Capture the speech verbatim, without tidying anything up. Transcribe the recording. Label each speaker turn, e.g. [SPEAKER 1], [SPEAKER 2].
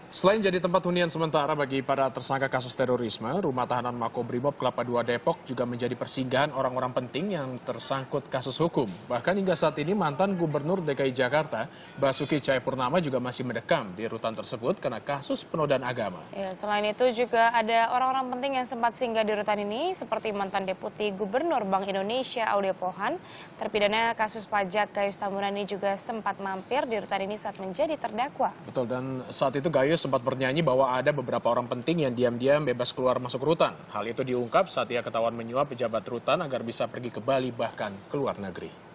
[SPEAKER 1] Selain jadi tempat hunian sementara bagi para tersangka kasus terorisme, Rumah Tahanan Makobrimob Kelapa dua Depok juga menjadi persinggahan orang-orang penting yang tersangkut kasus hukum. Bahkan hingga saat ini mantan Gubernur D K I Jakarta, Basuki Cahayapurnama juga masih mendekam di rutan tersebut karena kasus penodaan agama.
[SPEAKER 2] Ya, selain itu juga ada orang-orang penting yang sempat singgah di rutan ini seperti mantan Deputi Gubernur Bank Indonesia Aude Pohan, terpidana kasus pajak Gayus Tambunan ini juga sempat mampir di rutan ini saat menjadi terdakwa.
[SPEAKER 1] Betul, dan saat itu Gayus sempat bernyanyi bahwa ada beberapa orang penting yang diam-diam bebas keluar masuk rutan. Hal itu diungkap saat ia ketahuan menyuap pejabat rutan agar bisa pergi ke Bali bahkan ke luar negeri.